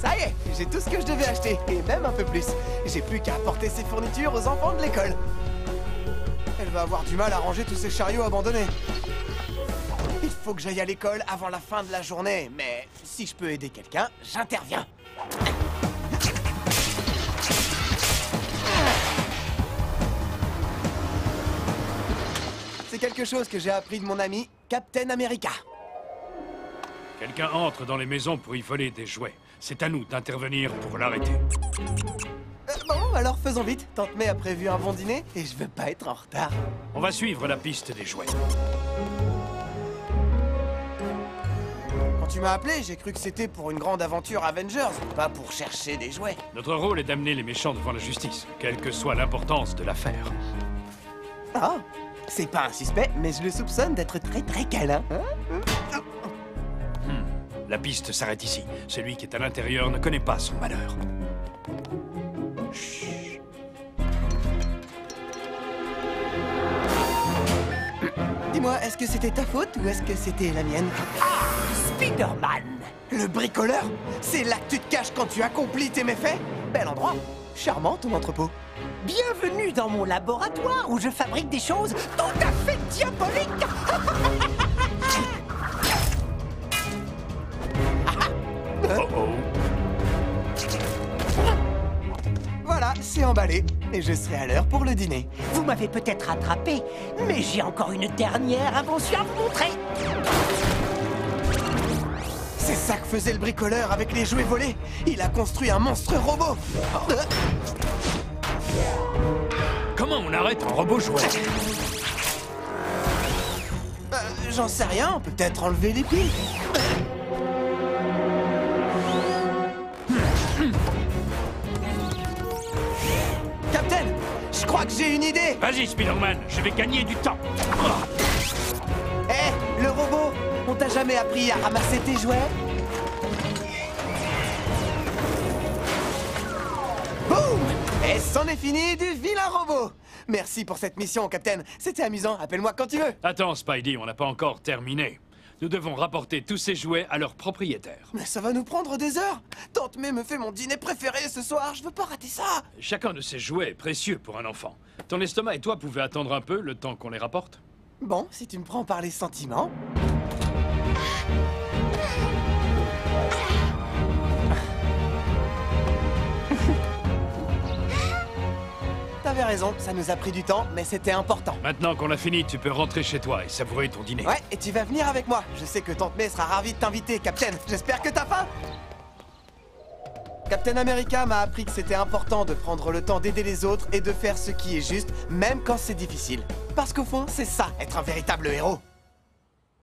Ça y est, j'ai tout ce que je devais acheter, et même un peu plus. J'ai plus qu'à apporter ces fournitures aux enfants de l'école. Elle va avoir du mal à ranger tous ces chariots abandonnés. Il faut que j'aille à l'école avant la fin de la journée, mais si je peux aider quelqu'un, j'interviens. C'est quelque chose que j'ai appris de mon ami, Captain America. Quelqu'un entre dans les maisons pour y voler des jouets. C'est à nous d'intervenir pour l'arrêter. Bon, alors faisons vite. Tante May a prévu un bon dîner et je veux pas être en retard. On va suivre la piste des jouets. Quand tu m'as appelé, j'ai cru que c'était pour une grande aventure Avengers, pas pour chercher des jouets. Notre rôle est d'amener les méchants devant la justice, quelle que soit l'importance de l'affaire. Ah, c'est pas un suspect, mais je le soupçonne d'être très câlin. La piste s'arrête ici. Celui qui est à l'intérieur ne connaît pas son malheur. Chut. Dis-moi, est-ce que c'était ta faute ou est-ce que c'était la mienne? Ah, Spider-Man! Le bricoleur? C'est là que tu te caches quand tu accomplis tes méfaits? Bel endroit. Charmant ton entrepôt. Bienvenue dans mon laboratoire où je fabrique des choses tout à fait diaboliques. Oh oh. Voilà, c'est emballé. Et je serai à l'heure pour le dîner. Vous m'avez peut-être attrapé, mais j'ai encore une dernière invention à vous montrer. C'est ça que faisait le bricoleur avec les jouets volés. Il a construit un monstre robot. Comment on arrête un robot jouet? J'en sais rien, peut-être enlever les piles. Captain, je crois que j'ai une idée. Vas-y, Spider-Man, je vais gagner du temps. Hé, le robot, on t'a jamais appris à ramasser tes jouets? Boum! Et c'en est fini du vilain robot. Merci pour cette mission, Captain. C'était amusant, appelle-moi quand tu veux. Attends, Spidey, on n'a pas encore terminé. Nous devons rapporter tous ces jouets à leur propriétaire. Mais ça va nous prendre des heures. Tante May me fait mon dîner préféré ce soir, je veux pas rater ça. Chacun de ces jouets est précieux pour un enfant. Ton estomac et toi pouvez attendre un peu le temps qu'on les rapporte? Bon, si tu me prends par les sentiments... T'avais raison, ça nous a pris du temps, mais c'était important. Maintenant qu'on a fini, tu peux rentrer chez toi et savourer ton dîner. Ouais, et tu vas venir avec moi. Je sais que Tante May sera ravie de t'inviter, Captain. J'espère que t'as faim. Captain America m'a appris que c'était important de prendre le temps d'aider les autres et de faire ce qui est juste, même quand c'est difficile. Parce qu'au fond, c'est ça, être un véritable héros.